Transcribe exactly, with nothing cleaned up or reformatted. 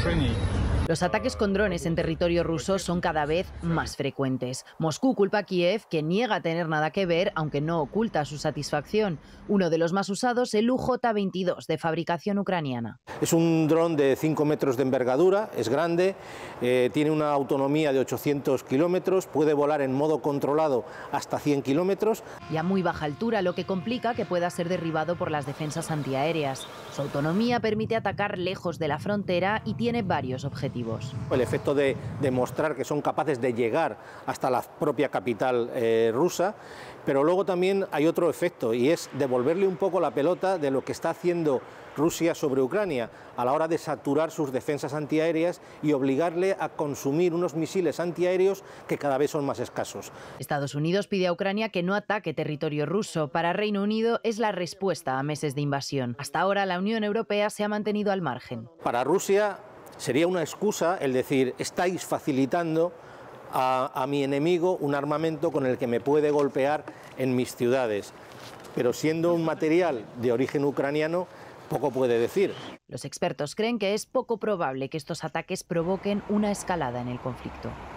Los ataques con drones en territorio ruso son cada vez más frecuentes. Moscú culpa a Kiev, que niega tener nada que ver, aunque no oculta su satisfacción. Uno de los más usados, el U J veintidós, de fabricación ucraniana. Es un dron de cinco metros de envergadura, es grande, eh, tiene una autonomía de ochocientos kilómetros, puede volar en modo controlado hasta cien kilómetros. Y a muy baja altura, lo que complica que pueda ser derribado por las defensas antiaéreas. Su autonomía permite atacar lejos de la frontera y tiene varios objetivos. El efecto de demostrar que son capaces de llegar hasta la propia capital eh, rusa, pero luego también hay otro efecto, y es devolverle un poco la pelota de lo que está haciendo Rusia sobre Ucrania a la hora de saturar sus defensas antiaéreas y obligarle a consumir unos misiles antiaéreos que cada vez son más escasos. Estados Unidos pide a Ucrania que no ataque territorio ruso. Para Reino Unido es la respuesta a meses de invasión. Hasta ahora la Unión Europea se ha mantenido al margen. Para Rusia sería una excusa el decir: estáis facilitando a, a mi enemigo un armamento con el que me puede golpear en mis ciudades. Pero siendo un material de origen ucraniano, poco puede decir. Los expertos creen que es poco probable que estos ataques provoquen una escalada en el conflicto.